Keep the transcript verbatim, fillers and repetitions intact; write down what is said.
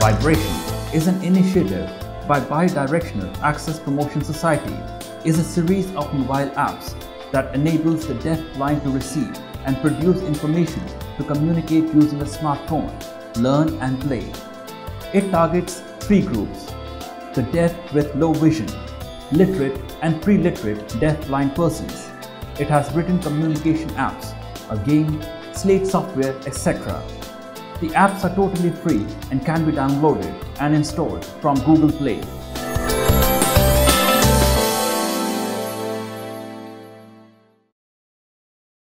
Bidirectional is an initiative by Bidirectional Access Promotion Society. Is a series of mobile apps that enables the deaf-blind to receive and produce information to communicate using a smartphone, learn and play. It targets three groups: the deaf with low vision, literate and pre-literate deaf-blind persons. It has written communication apps, a game, slate software, et cetera. The apps are totally free and can be downloaded and installed from Google Play.